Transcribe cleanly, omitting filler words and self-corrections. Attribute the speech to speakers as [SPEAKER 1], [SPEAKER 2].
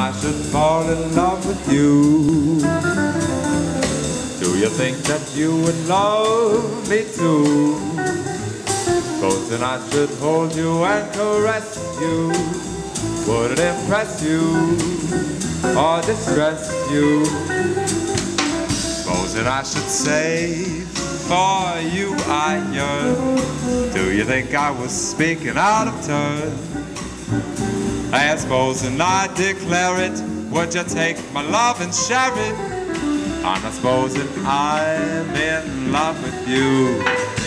[SPEAKER 1] I should fall in love with you. Do you think that you would love me too? Supposing I should hold you and caress you, would it impress you or distress you? Supposing I should say, for you I yearn, do you think I was speaking out of turn? And supposing I declare it, would you take my love and share it? I'm not supposing I'm in love with you.